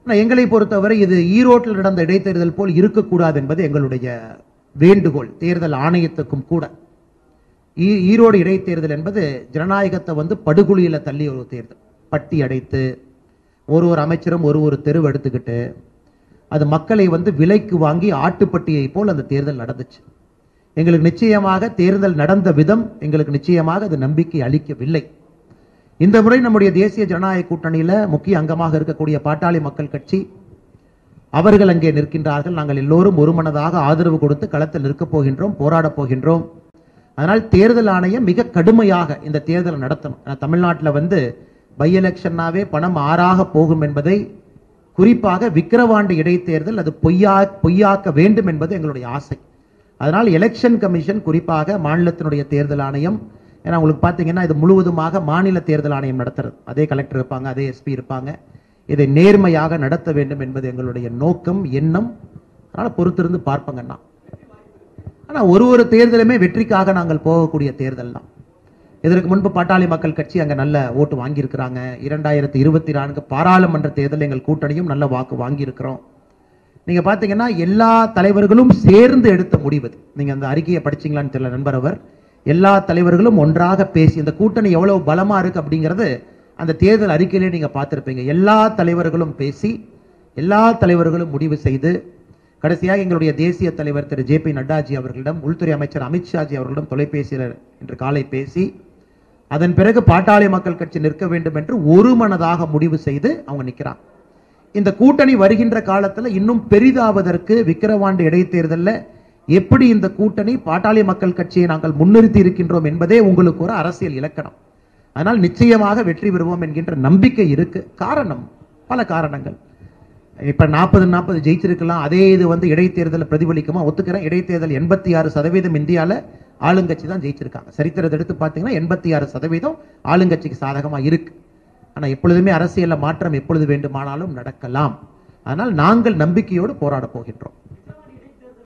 எங்களை பொறுத்தவரை இது ஈரோட்டில் நடந்த இடைத்தேர்தல் போல் இருக்கக்கூடாது என்பது எங்களுடைய வேண்டுகோள் தேர்தல் ஆணையத்துக்கும் கூட. ஈரோடு இடைத்தேர்தல் என்பது ஜனநாயகத்தை படுகொலியில தள்ளி ஒரு தேர்தல். பட்டி அடைத்து ஒரு அமைச்சரும் ஒரு தெருவு எடுத்துக்கிட்டு அது மக்களை விலைக்கு வாங்கி ஆட்டுப்பட்டியை போல் அந்த தேர்தல் நடந்துச்சு. எங்களுக்கு நிச்சயமாக தேர்தல் நடந்த விதம் எங்களுக்கு நிச்சயமாக அது நம்பிக்கை அளிக்கவில்லை. இந்த முறை நம்முடைய தேசிய ஜனநாயக கூட்டணியில முக்கிய அங்கமாக இருக்கக்கூடிய பாட்டாளி மக்கள் கட்சி அவர்கள் அங்கே நிற்கின்றார்கள். நாங்கள் எல்லோரும் ஒருமனதாக ஆதரவு கொடுத்து களத்தில் நிற்கப் போகின்றோம், போராடப் போகின்றோம். அதனால் தேர்தல் ஆணையம் மிக கடுமையாக இந்த தேர்தலை நடத்தணும். தமிழ்நாட்டில் பை எலெக்ஷனாவே பணம் ஆறாக போகும் என்பதை குறிப்பாக விக்கிரவாண்டி இடைத்தேர்தல் அது பொய்யாக்க வேண்டும் என்பது எங்களுடைய ஆசை. அதனால் எலெக்ஷன் கமிஷன் குறிப்பாக மாநிலத்தினுடைய தேர்தல் ஆணையம், ஏன்னா உங்களுக்கு பார்த்தீங்கன்னா இது முழுவதுமாக மாநில தேர்தல் ஆணையம் நடத்துறது. அதே கலெக்டர் இருப்பாங்க, அதே எஸ்பி இருப்பாங்க. இதை நேர்மையாக நடத்த வேண்டும் என்பது எங்களுடைய நோக்கம், எண்ணம். அதனால பொறுத்திருந்து பார்ப்பங்கன்னா. ஆனா ஒரு தேர்தலுமே வெற்றிக்காக நாங்கள் போகக்கூடிய தேர்தல் தான். இதற்கு முன்பு பாட்டாளி மக்கள் கட்சி அங்க நல்ல ஓட்டு வாங்கியிருக்கிறாங்க. 2024 பாராளுமன்ற தேர்தல் எங்கள் கூட்டணியும் நல்ல வாக்கு வாங்கியிருக்கிறோம். நீங்க பாத்தீங்கன்னா எல்லா தலைவர்களும் சேர்ந்து எடுத்த முடிவு. நீங்க அந்த அறிக்கையை படிச்சீங்களான்னு தெரியல நண்பர் அவர். எல்லா தலைவர்களும் ஒன்றாக பேசி இந்த கூட்டணி எவ்வளவு பலமா இருக்கு அப்படிங்கிறது அந்த தேர்தல் அறிக்கையிலே நீங்க பார்த்திருப்பீங்க. எல்லா தலைவர்களும் பேசி எல்லா தலைவர்களும் முடிவு செய்து கடைசியாக எங்களுடைய தேசிய தலைவர் திரு ஜே.பி. நட்டாஜி அவர்களிடம், உள்துறை அமைச்சர் அமித்ஷாஜி அவர்களிடம் தொலைபேசியில் இன்று காலை பேசி அதன் பிறகு பாட்டாளி மக்கள் கட்சி நிற்க வேண்டும் என்று ஒரு மனதாக முடிவு செய்து அவங்க நிற்கிறாங்க. இந்த கூட்டணி வருகின்ற காலத்தில் இன்னும் பெரிதாவதற்கு விக்கிரவாண்டி இடைத்தேர்தலில் எப்படி இந்த கூட்டணி பாட்டாளி மக்கள் கட்சியை நாங்கள் முன்னிறுத்தி இருக்கின்றோம் என்பதே உங்களுக்கு ஒரு அரசியல் இலக்கணம். அதனால் நிச்சயமாக வெற்றி பெறுவோம் என்கின்ற நம்பிக்கை இருக்கு. காரணம் பல காரணங்கள். இப்ப 40 ஜெயிச்சிருக்கலாம். அதே இது இடைத்தேர்தல் பிரதிபலிக்குமா? ஒத்துக்கிறேன். இடைத்தேர்தல் 86% இந்தியாவில் ஆளுங்கட்சி தான் ஜெயிச்சிருக்காங்க. சரித்திரத்தை எடுத்து பார்த்தீங்கன்னா 86% ஆளுங்கட்சிக்கு சாதகமா இருக்கு. ஆனா எப்பொழுதுமே அரசியல்ல மாற்றம் எப்பொழுது வேண்டுமானாலும் நடக்கலாம். அதனால் நாங்கள் நம்பிக்கையோடு போராட போகின்றோம்.